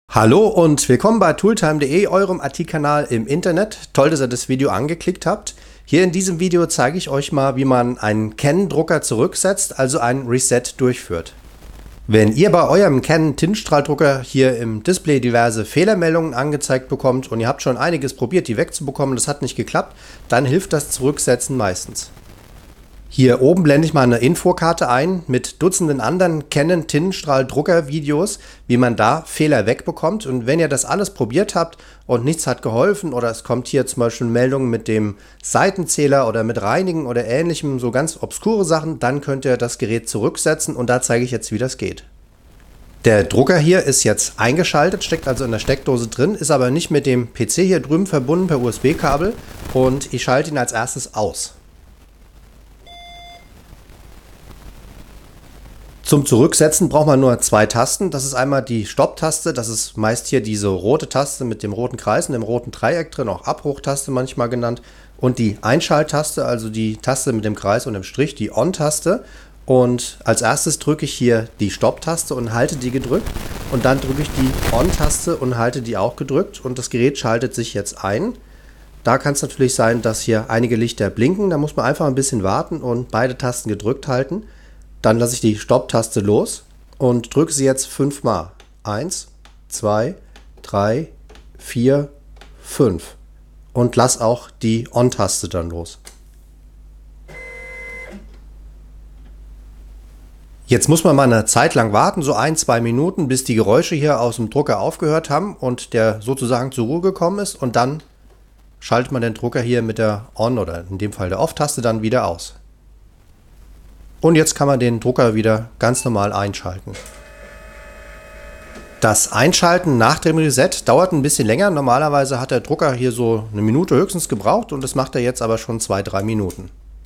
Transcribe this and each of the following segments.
Hallo und willkommen bei tooltime.de, eurem IT-Kanal im Internet. Toll, dass ihr das Video angeklickt habt. Hier in diesem Video zeige ich euch mal, wie man einen Canon-Drucker zurücksetzt, also ein Reset durchführt. Wenn ihr bei eurem Canon Tintenstrahldrucker hier im Display diverse Fehlermeldungen angezeigt bekommt und ihr habt schon einiges probiert, die wegzubekommen, das hat nicht geklappt, dann hilft das Zurücksetzen meistens. Hier oben blende ich mal eine Infokarte ein mit Dutzenden anderen Canon Tintenstrahldrucker Videos, wie man da Fehler wegbekommt. Und wenn ihr das alles probiert habt und nichts hat geholfen oder es kommt hier zum Beispiel Meldungen mit dem Seitenzähler oder mit Reinigen oder ähnlichem, so ganz obskure Sachen, dann könnt ihr das Gerät zurücksetzen und da zeige ich jetzt, wie das geht. Der Drucker hier ist jetzt eingeschaltet, steckt also in der Steckdose drin, ist aber nicht mit dem PC hier drüben verbunden per USB-Kabel und ich schalte ihn als erstes aus. Zum Zurücksetzen braucht man nur zwei Tasten. Das ist einmal die Stopp-Taste, das ist meist hier diese rote Taste mit dem roten Kreis und dem roten Dreieck drin, auch Abbruchtaste manchmal genannt. Und die Einschalttaste, also die Taste mit dem Kreis und dem Strich, die On-Taste. Und als erstes drücke ich hier die Stopp-Taste und halte die gedrückt. Und dann drücke ich die On-Taste und halte die auch gedrückt. Und das Gerät schaltet sich jetzt ein. Da kann es natürlich sein, dass hier einige Lichter blinken. Da muss man einfach ein bisschen warten und beide Tasten gedrückt halten. Dann lasse ich die Stopp-Taste los und drücke sie jetzt 5 Mal. 1, 2, 3, 4, 5. Und lasse auch die On-Taste dann los. Jetzt muss man mal eine Zeit lang warten, so 1-2 Minuten, bis die Geräusche hier aus dem Drucker aufgehört haben und der sozusagen zur Ruhe gekommen ist. Und dann schaltet man den Drucker hier mit der On- oder in dem Fall der Off-Taste dann wieder aus. Und jetzt kann man den Drucker wieder ganz normal einschalten. Das Einschalten nach dem Reset dauert ein bisschen länger. Normalerweise hat der Drucker hier so eine Minute höchstens gebraucht und das macht er jetzt aber schon 2-3 Minuten.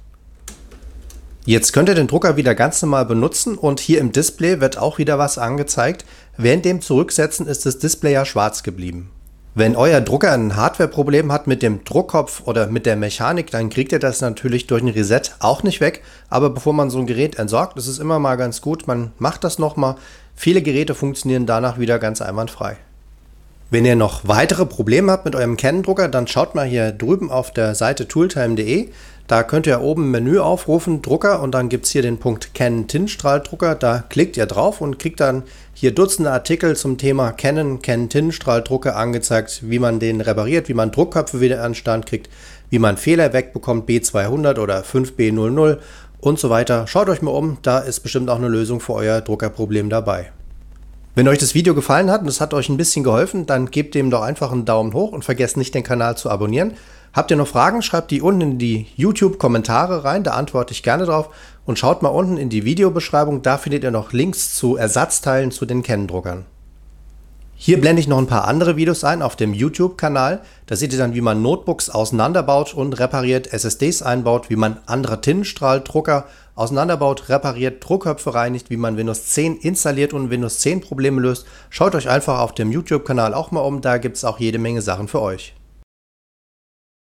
Jetzt könnt ihr den Drucker wieder ganz normal benutzen und hier im Display wird auch wieder was angezeigt. Während dem Zurücksetzen ist das Display ja schwarz geblieben. Wenn euer Drucker ein Hardware-Problem hat mit dem Druckkopf oder mit der Mechanik, dann kriegt ihr das natürlich durch ein Reset auch nicht weg. Aber bevor man so ein Gerät entsorgt, ist es immer mal ganz gut, man macht das nochmal. Viele Geräte funktionieren danach wieder ganz einwandfrei. Wenn ihr noch weitere Probleme habt mit eurem Canon-Drucker, dann schaut mal hier drüben auf der Seite tooltime.de. Da könnt ihr oben im Menü aufrufen, Drucker, und dann gibt es hier den Punkt Canon Tintenstrahldrucker. Da klickt ihr drauf und kriegt dann hier Dutzende Artikel zum Thema Canon Tintenstrahldrucker angezeigt, wie man den repariert, wie man Druckköpfe wieder an Stand kriegt, wie man Fehler wegbekommt, B200 oder 5B00 und so weiter. Schaut euch mal um, da ist bestimmt auch eine Lösung für euer Druckerproblem dabei. Wenn euch das Video gefallen hat und es hat euch ein bisschen geholfen, dann gebt dem doch einfach einen Daumen hoch und vergesst nicht, den Kanal zu abonnieren. Habt ihr noch Fragen, schreibt die unten in die YouTube-Kommentare rein, da antworte ich gerne drauf. Und schaut mal unten in die Videobeschreibung, da findet ihr noch Links zu Ersatzteilen zu den Canon-Druckern. Hier blende ich noch ein paar andere Videos ein auf dem YouTube-Kanal. Da seht ihr dann, wie man Notebooks auseinanderbaut und repariert, SSDs einbaut, wie man andere Tintenstrahldrucker auseinanderbaut, repariert, Druckköpfe reinigt, wie man Windows 10 installiert und Windows 10 Probleme löst. Schaut euch einfach auf dem YouTube-Kanal auch mal um, da gibt es auch jede Menge Sachen für euch.